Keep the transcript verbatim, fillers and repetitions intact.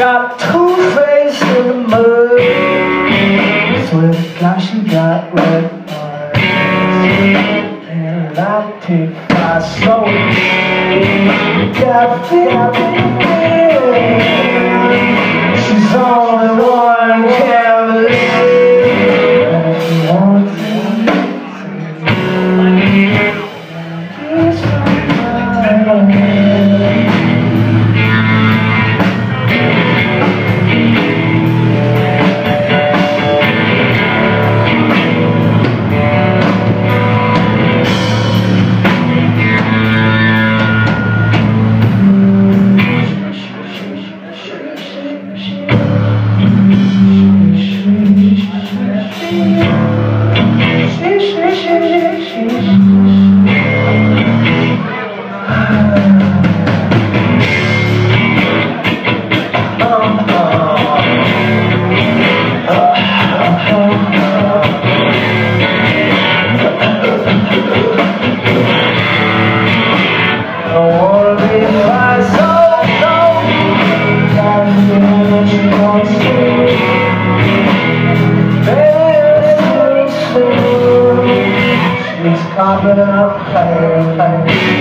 got two face in the mud. Swear to God she got red eyes. And I take my soul. Got fifty minutes. She's only one cavity. And if you want to kiss my carpet up,